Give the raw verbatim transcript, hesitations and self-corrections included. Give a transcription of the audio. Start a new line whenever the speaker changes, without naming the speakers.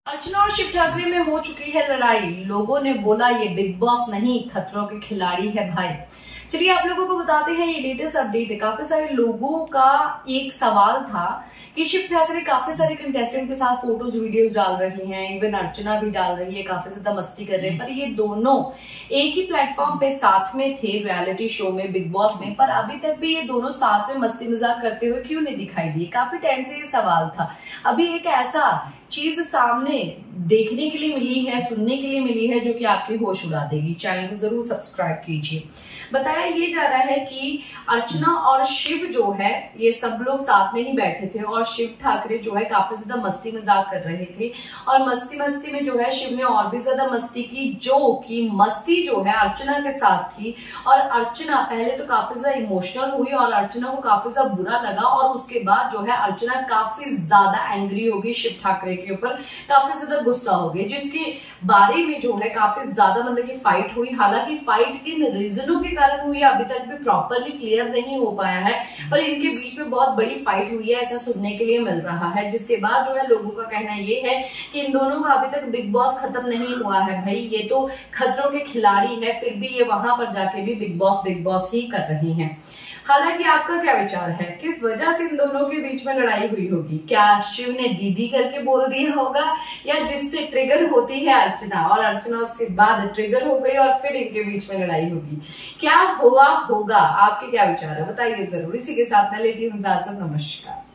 अर्चना और शिव ठाकरे में हो चुकी है लड़ाई। लोगों ने बोला ये बिग बॉस नहीं खतरों के खिलाड़ी है भाई। चलिए आप लोगों को बताते हैं ये लेटेस्ट अपडेट है। काफी सारे लोगों का एक सवाल था कि शिव ठाकरे काफी सारे कंटेस्टेंट के साथ फोटोज वीडियोस डाल रहे हैं, इवन अर्चना भी डाल रही है, काफी ज्यादा मस्ती कर रहे हैं, पर ये दोनों एक ही प्लेटफॉर्म पे साथ में थे रियलिटी शो में, बिग बॉस में, पर अभी तक भी ये दोनों साथ में मस्ती मजाक करते हुए क्यों नहीं दिखाई दिए। काफी टाइम से ये सवाल था। अभी एक ऐसा चीज सामने देखने के लिए मिली है, सुनने के लिए मिली है, जो कि आपके होश उड़ा देगी। चैनल को जरूर सब्सक्राइब कीजिए। बताया ये जा रहा है कि अर्चना और शिव जो है ये सब लोग साथ में ही बैठे थे और शिव ठाकरे जो है काफी ज्यादा मस्ती मजाक कर रहे थे और मस्ती मस्ती में जो है शिव ने और भी ज्यादा मस्ती की, जो कि मस्ती जो है अर्चना के साथ थी। और अर्चना पहले तो काफी ज्यादा इमोशनल हुई और अर्चना को काफी ज्यादा बुरा लगा और उसके बाद जो है अर्चना काफी ज्यादा एंग्री हो गई शिव ठाकरे के ऊपर, काफी ज्यादा गुस्सा हो गई, जिसके बारे में जो है काफी ज्यादा मतलब कि फाइट हुई। हालांकि फाइट किन रीजनों के कारण हुई अभी तक भी प्रॉपरली क्लियर नहीं हो पाया है, पर इनके बीच में बहुत बड़ी फाइट हुई है ऐसा सुनने के लिए मिल रहा है। जिसके बाद जो है लोगों का कहना ये है कि इन दोनों का अभी तक बिग बॉस खत्म नहीं हुआ है भाई, ये तो खतरों के खिलाड़ी है, फिर भी ये वहां पर जाके भी बिग बॉस बिग बॉस ही कर रही हैं। हालांकि आपका क्या विचार है, किस वजह से इन दोनों के बीच में लड़ाई हुई होगी? क्या शिव ने दीदी करके बोल दिया होगा, या जिससे ट्रिगर होती है अर्चना और अर्चना उसके बाद ट्रिगर हो गई और फिर इनके बीच में लड़ाई होगी? क्या हुआ होगा, आपके क्या विचार है बताइए जरूर। इसी के साथ मैं लेती हूँ इजाजत, नमस्कार।